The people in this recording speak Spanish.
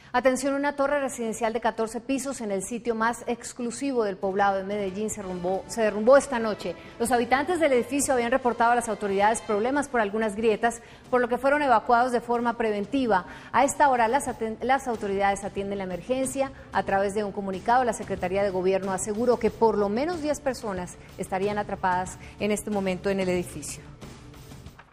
Atención, una torre residencial de 14 pisos en el sitio más exclusivo del poblado de Medellín se derrumbó esta noche. Los habitantes del edificio habían reportado a las autoridades problemas por algunas grietas, por lo que fueron evacuados de forma preventiva. A esta hora las autoridades atienden la emergencia. A través de un comunicado, la Secretaría de Gobierno aseguró que por lo menos 10 personas estarían atrapadas en este momento en el edificio.